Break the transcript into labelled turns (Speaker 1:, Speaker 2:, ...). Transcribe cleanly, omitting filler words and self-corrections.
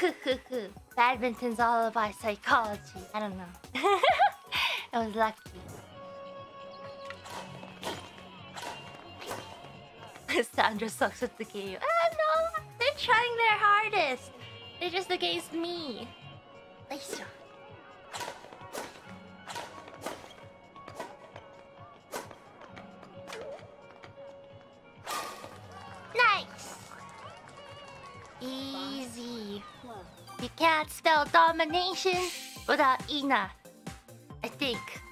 Speaker 1: Badminton's all about psychology. I don't know. I was lucky. Sandra sucks at the game. Ah, no! They're trying their hardest. They're just against me. Nice. Nice! Easy. You can't spell domination without Ina. I think.